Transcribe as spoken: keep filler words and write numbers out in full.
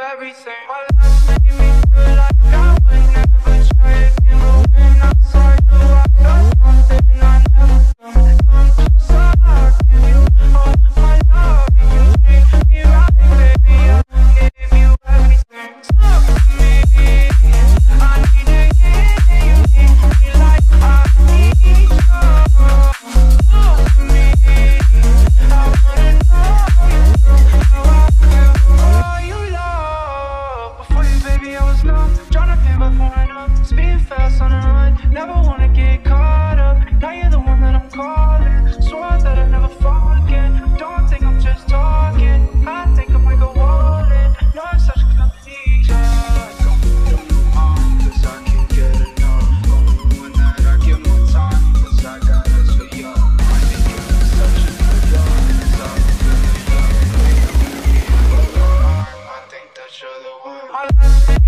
everything. My life made me feel like I would never try again. But when I saw you, I felt something I never felt. Something so hard to you. Oh, my love, you treat me right, baby. I gave you everything. Talk to me. I need to hear you need me like I need you. Talk to me. I wanna know you through. How I feel for you, love. Before you, baby, I was lost. Trying to pay my phone up. Speeding fast on the run. Never wanna get caught up. Now you're the one that I'm calling. Swore that I'd never fall again. Don't think I'm just talking. I think I might go all in. You're such a good teacher. Don't feel no harm, cause I can't get enough. Only one that I give more time, cause I got us for you. I think you're such a good love, cause I'm feeling love. I think that you're the one.